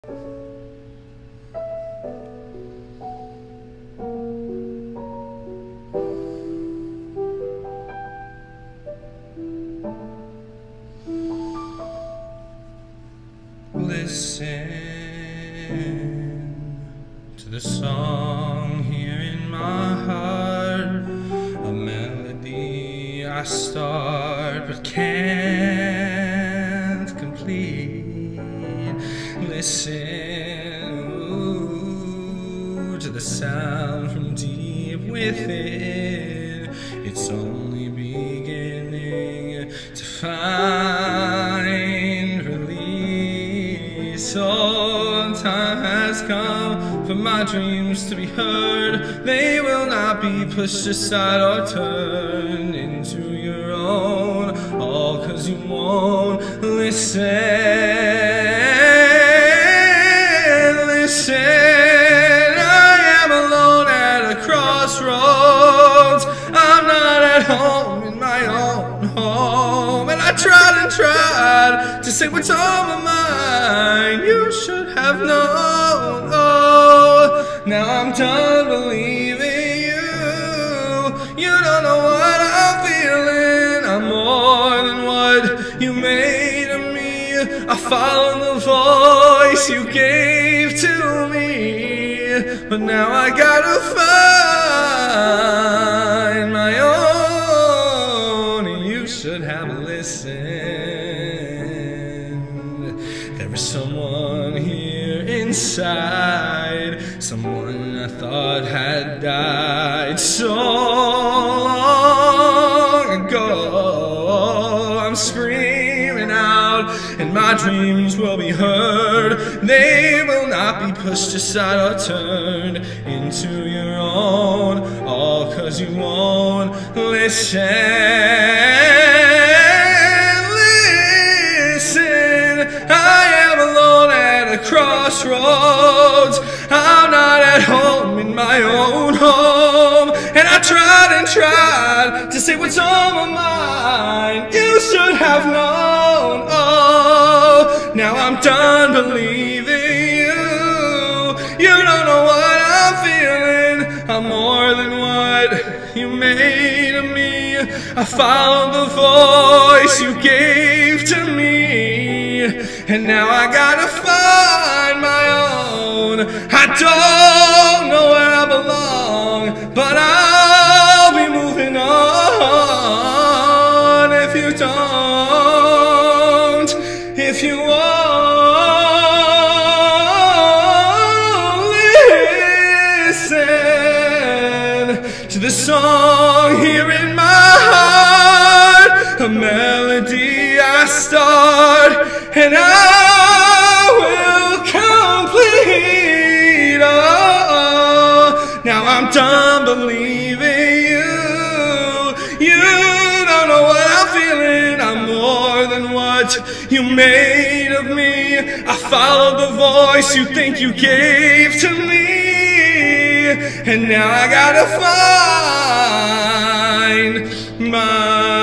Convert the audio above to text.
Listen to the song here in my heart, a melody I start but can't complete. Listen to the sound from deep within. It's only beginning to find release. So time has come for my dreams to be heard. They will not be pushed aside or turned into your own, all 'cause you won't listen. Listen, I am alone at a crossroads. I'm not at home in my own home, and I tried and tried to say what's on my mind. You should have known. Oh, now I'm done believing you. You don't know what I'm feeling. I'm more than what you made of me. I followed the voice you gave to me, but now I gotta find my own. You should have listened. There is someone here inside, someone I thought had died so long ago. I'm screaming out, and my dreams will be heard. They will not be pushed aside or turned into your own, all 'cause you won't listen. Listen, I am alone at a crossroads. I'm not at home in my own home, and I tried and tried to say what's on my mind. You should have known. Oh, now I'm done believing you. You don't know what I'm feeling. I'm more than what you made of me. I followed the voice you gave to me, and now I gotta find my own. I don't know where I belong, but I'll be moving on if you don't. If you won't listen to the song here in my heart, a melody I start and I will complete. Oh, now I'm done believing you. You don't know what I'm feeling. I'm more than what you made of me. I followed the voice you think you gave to me, and now I gotta find my